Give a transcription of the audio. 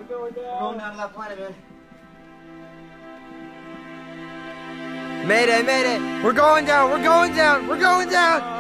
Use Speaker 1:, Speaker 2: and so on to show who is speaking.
Speaker 1: going down.
Speaker 2: We're going down to that planet, man.
Speaker 3: Mayday, mayday. We're going down, we're going down, we're going down.